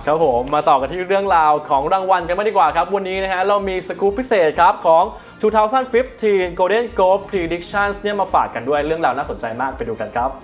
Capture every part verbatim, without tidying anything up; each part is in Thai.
ครับผมมาต่อกันที่เรื่องราวของรางวัลกันมาดีกว่าครับวันนี้นะฮะเรามีสกู๊ปพิเศษครับของสองพันสิบห้า Golden Globe Predictions เนี่ยมาฝากกันด้วยเรื่องราวน่าสนใจมากไปดูกันครับ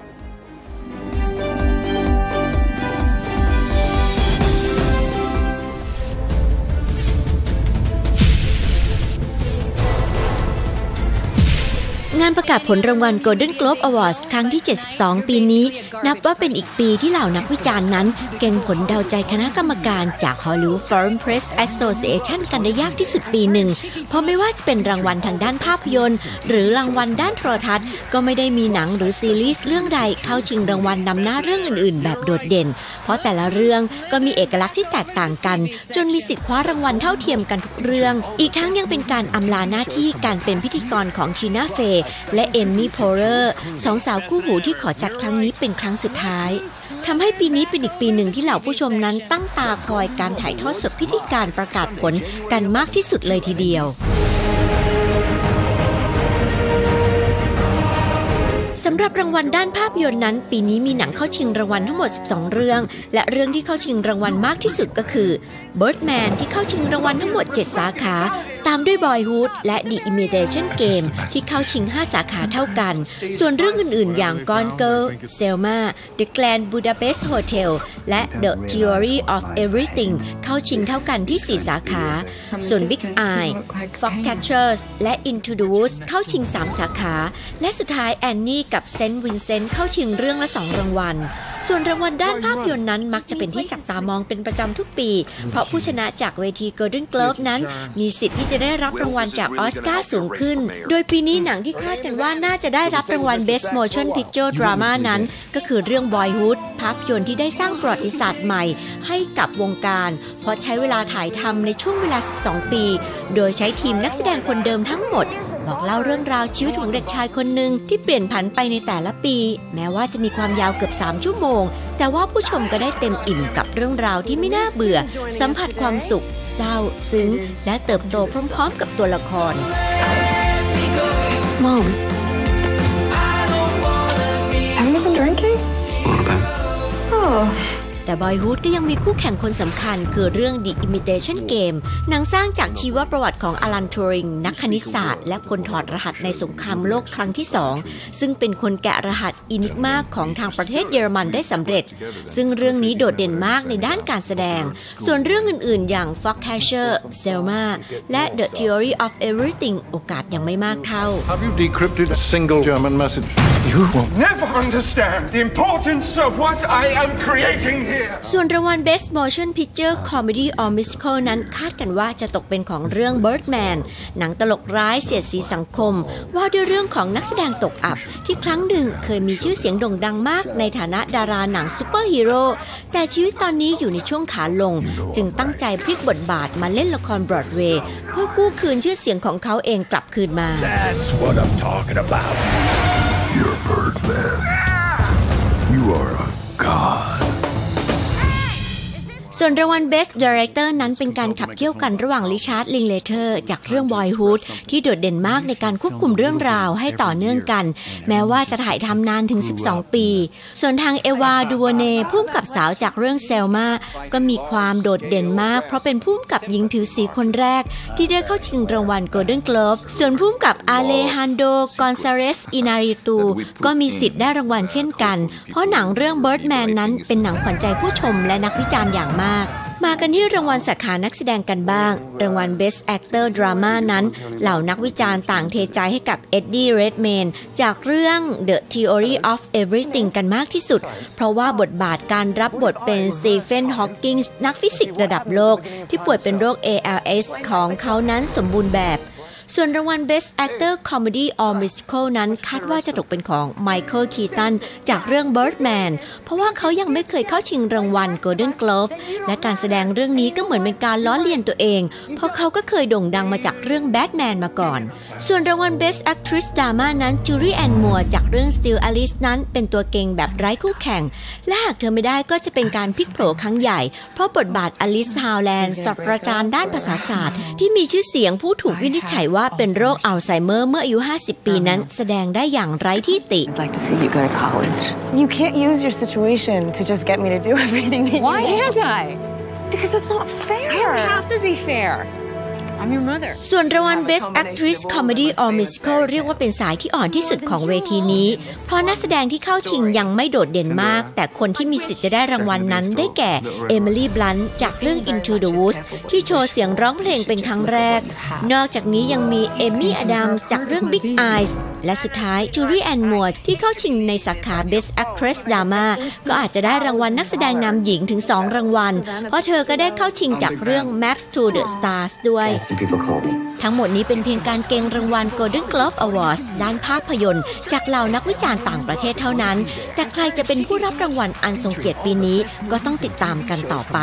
งานประกาศผลรางวัล Golden Globe Awards ครั้งที่ เจ็ดสิบสอง ปีนี้นับว่าเป็นอีกปีที่เหล่านักวิจารณ์นั้นเก่งผลเดาใจคณะกรรมการจาก Hollywood Foreign Press Association กันได้ยากที่สุดปีหนึ่งเพราะไม่ว่าจะเป็นรางวัลทางด้านภาพยนตร์หรือรางวัลด้านโทรทัศน์ก็ไม่ได้มีหนังหรือซีรีส์เรื่องใดเข้าชิงรางวัลนำหน้าเรื่องอื่นๆแบบโดดเด่นเพราะแต่ละเรื่องก็มีเอกลักษณ์ที่แตกต่างกันจนมีสิทธิ์คว้ารางวัลเท่าเทียมกันทุกเรื่องอีกทั้งยังเป็นการอำลาหน้าที่การเป็นพิธีกรของทีน่าเฟย์และเอมมี่โพเลอร์สองสาวคู่หูที่ขอจัดครั้งนี้เป็นครั้งสุดท้ายทำให้ปีนี้เป็นอีกปีหนึ่งที่เหล่าผู้ชมนั้นตั้งตาคอยการถ่ายทอดสดพิธีการประกาศผลกันมากที่สุดเลยทีเดียวสำหรับรางวัลด้านภาพยนตร์นั้นปีนี้มีหนังเข้าชิงรางวัลทั้งหมดสิบสองเรื่องและเรื่องที่เข้าชิงรางวัลมากที่สุดก็คือ Birdman ที่เข้าชิงรางวัลทั้งหมดเจ็ดสาขาตามด้วย Boyhood และ The Imitation Game ที่เข้าชิงห้าสาขาเท่ากันส่วนเรื่องอื่นๆอย่าง Gone Girl, Selma, The Grand Budapest Hotel และ The Theory of Everything เข้าชิงเท่ากันที่สี่สาขาส่วน Big Eye, Foxcatchers และ Into the Woods เข้าชิงสามสาขาและสุดท้าย Annie กับ Saint Vincent เข้าชิงเรื่องละสองรางวัลส่วนรางวัลด้านภาพยนตร์นั้นมักจะเป็นที่จับตามองเป็นประจำทุกปีเพราะผู้ชนะจากเวที Golden Globe นั้นมีสิทธิ์ที่จะได้รับรางวัลจากออสการ์สูงขึ้นโดยปีนี้หนังที่คาดกันว่าน่าจะได้รับรางวัล Best Motion Picture Drama นั้นก็คือเรื่อง Boyhood ภาพยนตร์ที่ได้สร้างประวัติศาสตร์ใหม่ให้กับวงการเพราะใช้เวลาถ่ายทำในช่วงเวลาสิบสองปีโดยใช้ทีมนักแสดงคนเดิมทั้งหมดบอกเล่าเรื่องราวชีวิตของเด็กชายคนหนึ่งที่เปลี่ยนผันไปในแต่ละปีแม้ว่าจะมีความยาวเกือบสามชั่วโมงแต่ว่าผู้ชมก็ได้เต็มอิ่มกับเรื่องราวที่ไม่น่าเบื่อสัมผัสความสุขเศร้าซึ้งและเติบโตพร้อมๆกับตัวละคร Mom, haven't you been drinking? A little bit. Oh. แต่ Boyhood ก็ยังมีคู่แข่งคนสำคัญคือเรื่อง The Imitation Game หนังสร้างจากชีวประวัติของอลัน ทูริงนักคณิตศาสตร์และคนถอดรหัสในสงครามโลกครั้งที่สองซึ่งเป็นคนแกะรหัสอินิกมาของทางประเทศเยอรมันได้สำเร็จซึ่งเรื่องนี้โดดเด่นมากในด้านการแสดงส่วนเรื่องอื่นๆอย่าง Foxcatcher, Selma และ The Theory of Everything โอกาสยังไม่มากเท่า Have you decrypted a single German message? You will never understand the importance of what I am creating here. ส่วนรางวัล Best Motion Picture Comedy or Musical นั้นคาดกันว่าจะตกเป็นของเรื่อง Birdman หนังตลกร้ายเสียดสีสังคมว่าด้วยเรื่องของนักแสดงตกอับที่ครั้งหนึ่งเคยมีชื่อเสียงโด่งดังมากในฐานะดาราหนังซูเปอร์ฮีโร่แต่ชีวิตตอนนี้อยู่ในช่วงขาลงจึงตั้งใจพลิกบทบาทมาเล่นละครบรอดเวย์เพื่อกู้คืนชื่อเสียงของเขาเองกลับคืนมา That's what I'm talking about. You're Birdman. You are a god. ส่วนรางวัล Best Director นั้นเป็นการขับเคี่ยวกันระหว่างริชาร์ด ลิงเลเทอร์จากเรื่อง Boyhood ที่โดดเด่นมากในการควบคุมเรื่องราวให้ต่อเนื่องกันแม้ว่าจะถ่ายทำนานถึงสิบสองปีส่วนทางเอวา ดูโวเน่ผู้กำกับสาวจากเรื่อง Selma ก็มีความโดดเด่นมากเพราะเป็นผู้กำกับหญิงผิวสีคนแรกที่ได้เข้าชิงรางวัล Golden Globe ส่วนผู้กำกับอาเลฮันโด กอนซาเรส อินาริตูก็มีสิทธิ์ได้รางวัลเช่นกันเพราะหนังเรื่อง Birdman นั้นเป็นหนังขวัญใจผู้ชมและนักวิจารณ์อย่างมากมากันที่รางวัลสาขานักแสดงกันบ้างรางวัล Best Actor Drama นั้นเหล่านักวิจารณ์ต่างเทใจให้กับเอ็ดดี้ เรดเมนจากเรื่อง The Theory of Everything กันมากที่สุดเพราะว่าบทบาทการรับบทเป็นสตีเฟน ฮอว์กิงส์นักฟิสิกส์ระดับโลกที่ป่วยเป็นโรค เอ แอล เอส ของเขานั้นสมบูรณ์แบบส่วนรางวัล Best Actor Comedy or Musical นั้นคาดว่าจะตกเป็นของไมเคิล คีตันจากเรื่อง Birdman เพราะว่าเขายังไม่เคยเข้าชิงรางวัล Golden Globe และการแสดงเรื่องนี้ก็เหมือนเป็นการล้อเลียนตัวเองเพราะเขาก็เคยโด่งดังมาจากเรื่อง Batman มาก่อนส่วนรางวัล Best Actress Drama นั้น จูลี่ แอนน์ มัวร์จากเรื่อง Still Alice นั้นเป็นตัวเก่งแบบไร้คู่แข่งและหากเธอไม่ได้ก็จะเป็นการพลิกโผล่ครั้งใหญ่เพราะบทบาทอลิซ ฮาวแลนด์ศาสตราจารย์ด้านภาษาศาสตร์ที่มีชื่อเสียงผู้ถูกวินิจฉัยว่าเป็นโรคอัลไซเมอร์เมื่ออายุห้าสิบปีนั้นแสดงได้อย่างไร้ที่ติ I'd like to see you go to college. You can't use your situation to just get me to do everything that you want. Why can't I? Because it's not fair. I don't have to be fair. I'm your mother. ส่วนรางวัล Best Actress Comedy or Musical เรียกว่าเป็นสายที่อ่อนที่สุดของเวทีนี้เพราะนักแสดงที่เข้าชิงยังไม่โดดเด่นมากแต่คนที่มีสิทธิ์จะได้รางวัลนั้นได้แก่เอมิลี่ บลันต์จากเรื่อง Into the Woods ที่โชว์เสียงร้องเพลงเป็นครั้งแรกนอกจากนี้ยังมีเอมี่ อดัมส์จากเรื่อง Big Eyes และสุดท้ายจูรี่ แอน มัวร์ที่เข้าชิงในสาขา Best Actress Drama ก็อาจจะได้รางวัลนักแสดงนำหญิงถึงสองรางวัลเพราะเธอก็ได้เข้าชิงจากเรื่อง Maps to the Stars ด้วยทั้งหมดนี้เป็นเพียงการเก็งรางวัล Golden Globe Awards ด้านภาพยนตร์จากเหล่านักวิจารณ์ต่างประเทศเท่านั้นแต่ใครจะเป็นผู้รับรางวัลอันทรงเกียรติปีนี้ก็ต้องติดตามกันต่อไป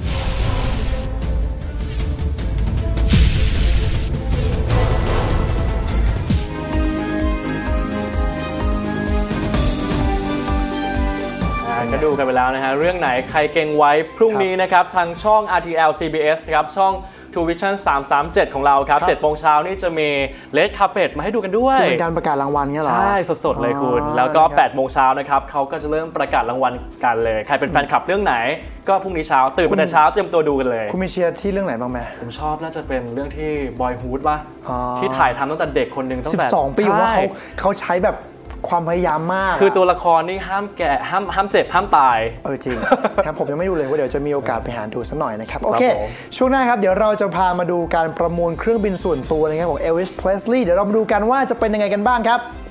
ก็ดูกันไปแล้วนะฮะเรื่องไหนใครเก่งไว้พรุ่งนี้นะครับทางช่อง อาร์ ที แอล ซี บี เอส นะครับช่อง ทู วิชั่น สามสามเจ็ด ของเราครับเจ็ดโมงเช้านี่จะมี Red Carpet มาให้ดูกันด้วยเป็นการประกาศรางวัลเงี้ยเหรอใช่สดๆเลยคุณแล้วก็แปดโมงเช้านะครับเขาก็จะเริ่มประกาศรางวัลกันเลยใครเป็นแฟนคลับเรื่องไหนก็พรุ่งนี้เช้าตื่นมาแต่เช้าเตรียมตัวดูกันเลยคุณมีเชียร์ที่เรื่องไหนบ้างไหมผมชอบน่าจะเป็นเรื่องที่ Boyhood ป่ะที่ถ่ายทำตั้งแต่เด็กคนหนึ่งตั้งแต่สิบสองปีว่าเขาเขาใช้แบบความพยายามมากคือตัวละครนี่ห้ามแก่ห้ามห้ามเจ็บห้ามตายเออจริงครับผมยังไม่ดูเลยว่าเดี๋ยวจะมีโอกาสไปหาดูสักหน่อยนะครับโอเคช่วงหน้าครับเดี๋ยวเราจะพามาดูการประมูลเครื่องบินส่วนตัวนะครับของเอลวิส เพรสลีย์เดี๋ยวเรามาดูกันว่าจะเป็นยังไงกันบ้างครับ